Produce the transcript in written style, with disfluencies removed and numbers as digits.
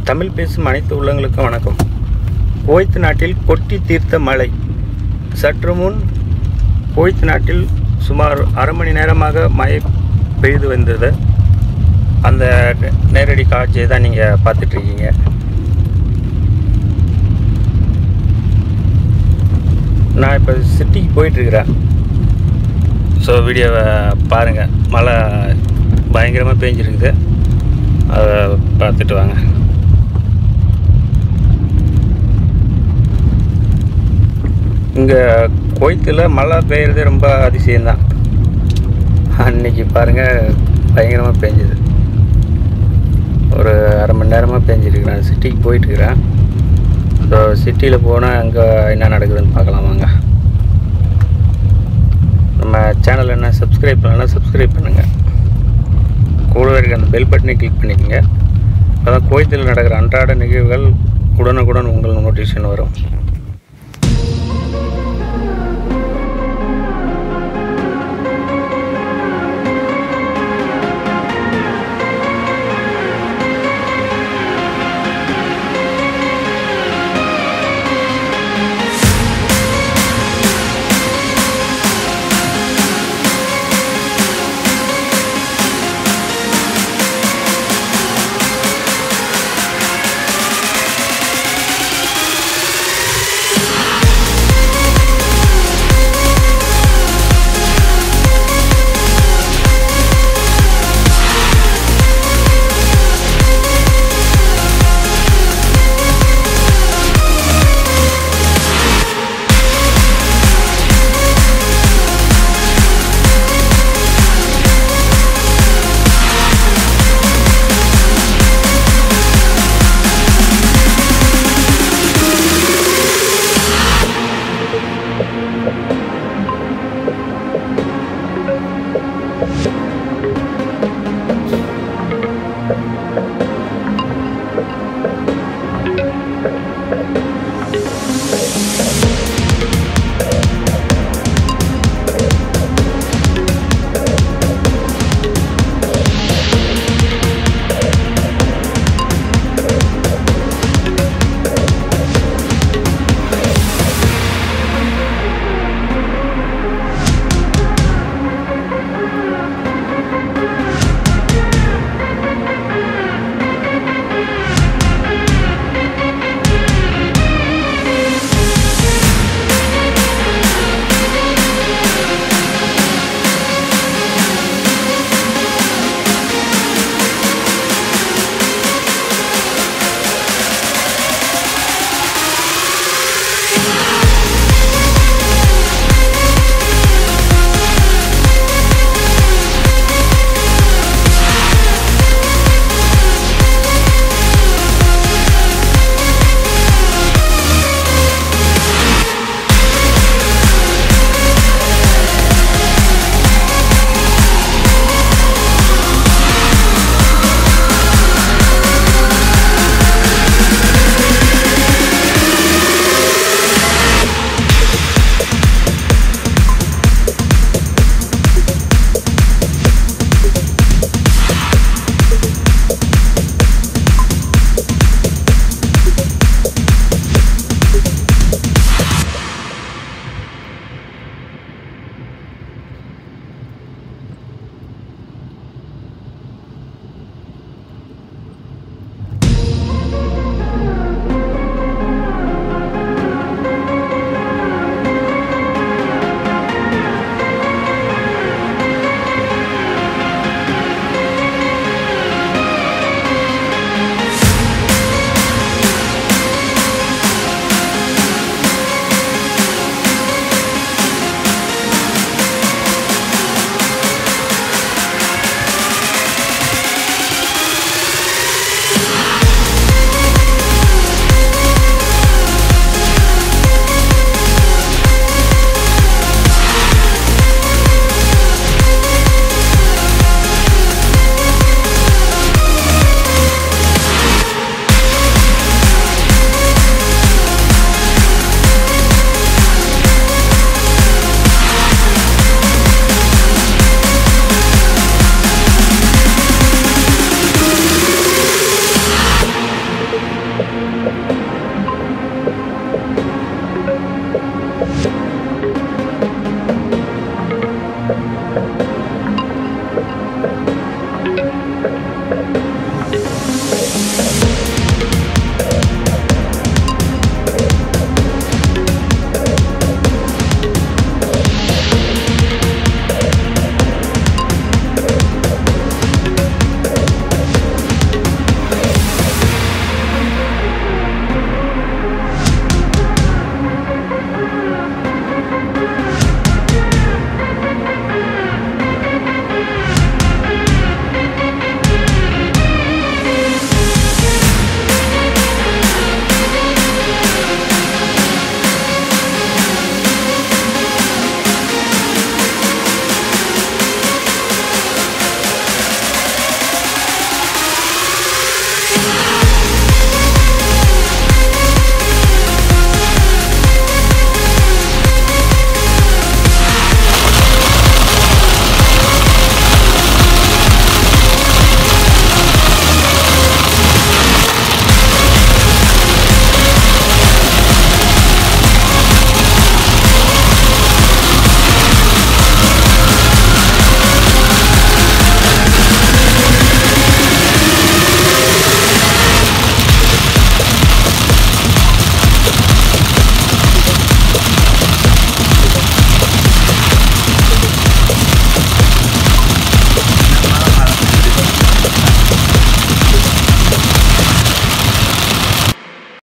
தமிழ் பேசும் அனைத்து உள்ளங்களுக்கும் வணக்கம். குவைத் நாட்டில் கொட்டி தீர்த்த மழை. சற்று முன் குவைத் நாட்டில் சுமார் அரை மணி நேரமாக மழை பெய்து வந்தது. அந்த நேரடி காட்சியை தான் நீங்கள் பார்த்துட்ருக்கீங்க. நான் இப்போ சிட்டிக்கு போயிட்டுருக்கிறேன். ஸோ வீடியோவை பாருங்கள். மழை பயங்கரமாக பெஞ்சிருக்குது. அதை பார்த்துட்டு வாங்க. இங்கே குவைத்தில் மழை பெய்கிறது ரொம்ப அதிசயம்தான். அன்றைக்கி பாருங்கள், பயங்கரமாக பெஞ்சுது. ஒரு அரை மணி நேரமாக பெஞ்சிருக்கு. நான் சிட்டிக்கு போயிட்டுருக்கிறேன். ஸோ சிட்டியில் போனால் அங்கே என்ன நடக்குதுன்னு பார்க்கலாம் வாங்க. நம்ம சேனல் என்ன சப்ஸ்கிரைப் பண்ணலாம், சப்ஸ்கிரைப் பண்ணுங்கள். கூடவே இருக்க அந்த பெல் பட்டனை கிளிக் பண்ணிக்கோங்க. அப்போ தான் குவைத்தில் நடக்கிற அன்றாட நிகழ்வுகள் உடனுக்குடன் உங்களுக்கு நோட்டிஃபிகேஷன் வரும்.